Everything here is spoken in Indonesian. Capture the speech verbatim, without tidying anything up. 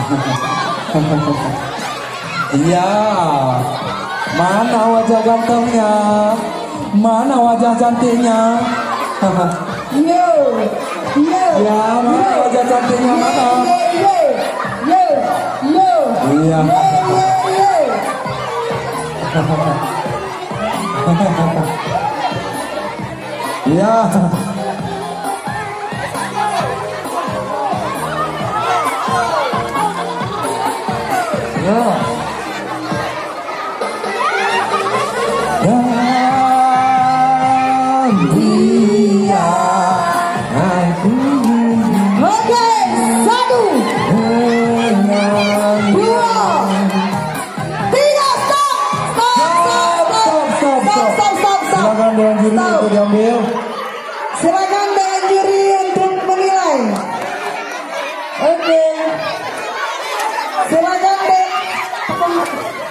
Iya. Mana wajah gantengnya? Mana wajah cantiknya? Yo, yo, ya, mana yo, wajah cantiknya yo, mana? Yo, yo, yo, iya. Yo, yo, yo. Iya. Ya. Dan dia aku. Oke, satu, dua, tiga, stop, stop, stop, stop, stop, stop, stop, stop. Silakan dengan juri untuk diambil. Silakan dengan juri untuk menilai. Oke. Silakan deh.